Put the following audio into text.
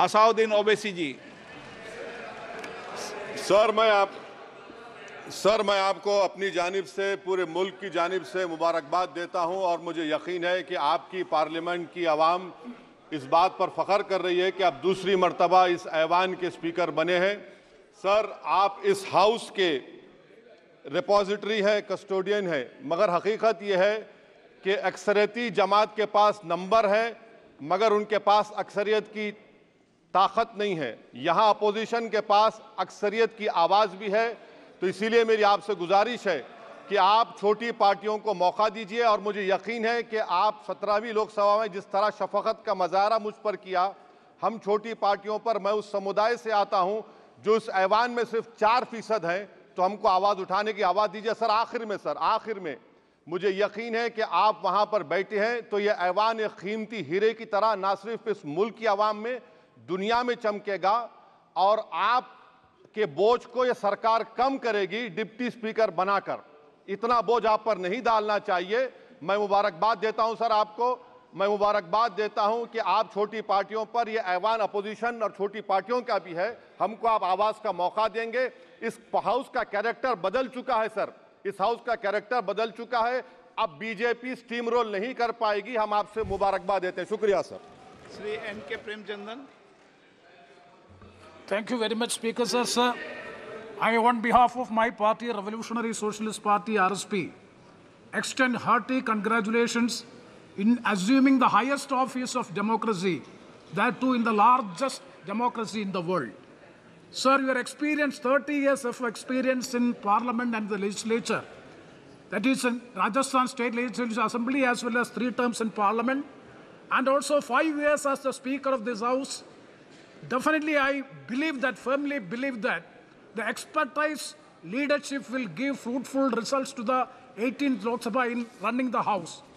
असाउद्दीन ओवैसी जी। Sir मैं आपको अपनी जानिब से, पूरे मुल्क की जानिब से मुबारकबाद देता हूं और मुझे यकीन है कि आपकी पार्लियामेंट की आवाम इस बात पर फख्र कर रही है कि आप दूसरी मर्तबा इस ऐवान के स्पीकर बने हैं। सर, आप इस हाउस के रिपोजिटरी है, कस्टोडियन है, मगर हकीकत यह है कि अक्सरियती जमात के पास नंबर है मगर उनके पास अक्सरियत की ताकत नहीं है। यहाँ अपोजिशन के पास अक्सरियत की आवाज़ भी है, तो इसीलिए मेरी आपसे गुजारिश है कि आप छोटी पार्टियों को मौका दीजिए और मुझे यकीन है कि आप 17वीं लोकसभा में जिस तरह शफकत का मुजाहरा मुझ पर किया, हम छोटी पार्टियों पर, मैं उस समुदाय से आता हूं जो इस ऐवान में सिर्फ 4% है, तो हमको आवाज़ उठाने की आवाज़ दीजिए। सर आखिर में मुझे यकीन है कि आप वहां पर बैठे हैं तो ये ऐवान एक कीमती हीरे की तरह ना सिर्फ इस मुल्क की आवाम में, दुनिया में चमकेगा और आप के बोझ को ये सरकार कम करेगी डिप्टी स्पीकर बनाकर। इतना बोझ आप पर नहीं डालना चाहिए। मैं मुबारकबाद देता हूं सर आपको, मैं मुबारकबाद देता हूं कि आप छोटी पार्टियों पर, ये ऐवान अपोजिशन और छोटी पार्टियों का भी है, हमको आप आवाज का मौका देंगे। इस हाउस का कैरेक्टर बदल चुका है सर, इस हाउस का कैरेक्टर बदल चुका है। अब बीजेपी स्टीम रोल नहीं कर पाएगी। हम आपसे मुबारकबाद देते हैं। शुक्रिया sir. Shri N.K. Premchandan. Thank you very much, Speaker sir. Sir, I, on behalf of my party, Revolutionary Socialist Party (RSP), extend hearty congratulations in assuming the highest office of democracy, that too in the largest democracy in the world. Sir, your experience, 30 years of experience in Parliament and the legislature, that is in Rajasthan State Legislative Assembly as well as 3 terms in Parliament, and also 5 years as the Speaker of this House. Definitely, I believe that, firmly believe that, the expertise leadership will give fruitful results to the 18th Lok Sabha in running the House.